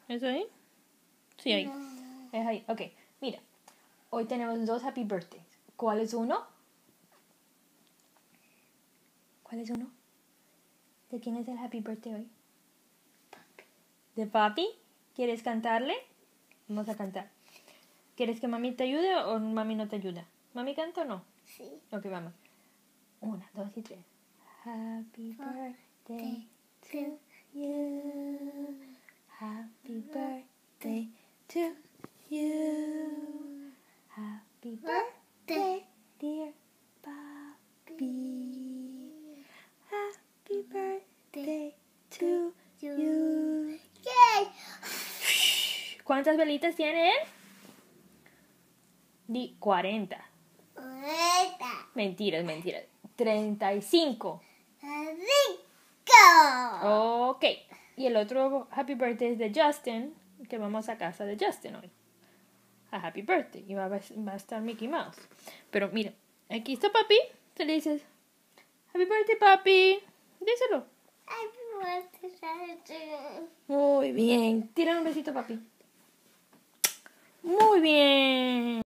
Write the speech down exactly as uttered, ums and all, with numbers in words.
¿Es ahí? Sí, ahí. No. Es ahí. Ok, mira. Hoy tenemos dos happy birthdays. ¿Cuál es uno? ¿Cuál es uno? ¿De quién es el happy birthday hoy? ¿De papi? ¿Quieres cantarle? Vamos a cantar. ¿Quieres que mami te ayude o mami no te ayuda? ¿Mami canta o no? Sí. Ok, vamos. Una, dos y tres. Happy birthday to you. Happy birthday to you. Happy birthday, dear papi. Happy birthday to you. Yay. ¿Cuántas velitas tiene él? Di cuarenta. Ahorita. Mentiras, mentiras. treinta y cinco. Rico. Ok. Y el otro happy birthday es de Justin, que vamos a casa de Justin hoy. A happy birthday. Y va a, va a estar Mickey Mouse. Pero mira, aquí está papi. Te le dices, happy birthday papi. Díselo. Happy birthday. Muy bien. Tira un besito papi. Muy bien.